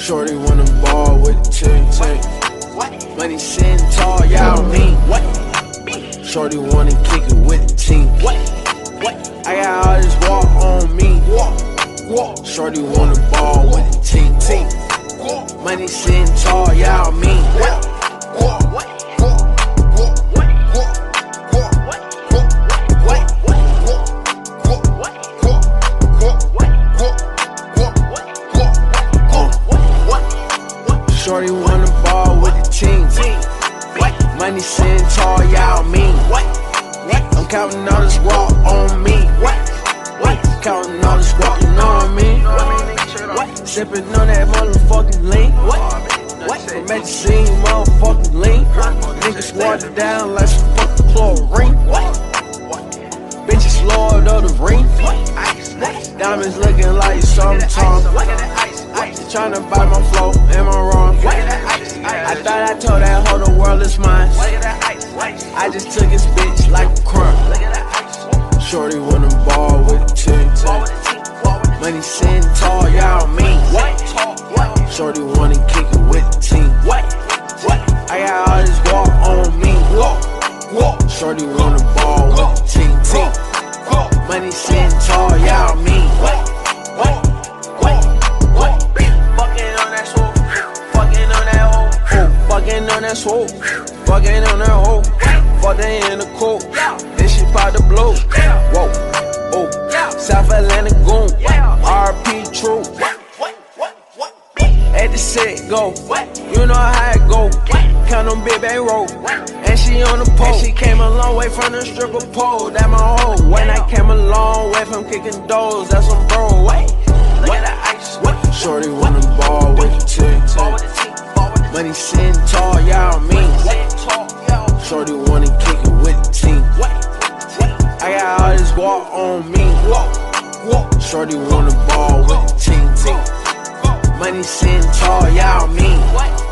Shorty wanna ball with the ting ting. Money sitting tall, y'all mean. Shorty wanna kick it with the team. I got all this walk on me. Shorty wanna ball with the ting ting. Money sitting tall, y'all mean. Shorty wanna ball with the team. Money sitting tall, y'all mean. I'm counting all this walk on me. Counting all this walk, you know what I mean? Sippin' on that motherfucking lean. From at the scene, motherfucking lean. Niggas watered down like some fucking chlorine. Bitches Lord of the ring. Diamonds looking like summertime. Tryna buy my flow, am I wrong? I thought I told that hoe the world is mine. I just took his bitch like a crumb. Shorty wanna ball with the ting ting. Money sitting tall, y'all mean. Shorty wanna kick it with the team. I got all this walk on me. Shorty wanna ball with the ting ting. Money sitting tall, y'all mean. Fucking on that swoop, fucking on that hoe, fucking in the coop, then she pop the blue. Whoa, oh, South Atlantic goon, RP true. At the set go, you know how it go. Count on big bang roll, and she on the pole. And she came a long way from the stripper pole. That my hoe. When I came a long way from kicking doors, that's some bro. Shorty wanna ball with the ting ting. Money sitting tall, y'all mean. Shorty wanna kick it with the team. I got all this walk on me. Shorty wanna ball with the ting ting. Money sitting tall, y'all mean.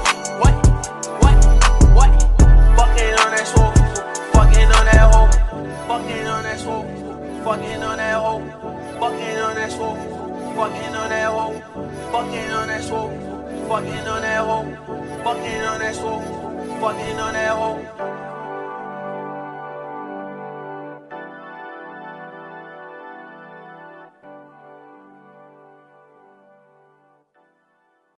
Fucking on that swoop, fucking on that hoe, fucking on that swoop, fucking on that hoe, fucking on that swoop, fucking on that hoe, fucking on that swoop, fucking on that hoe. Fucking on that swoop, fucking on that hoe.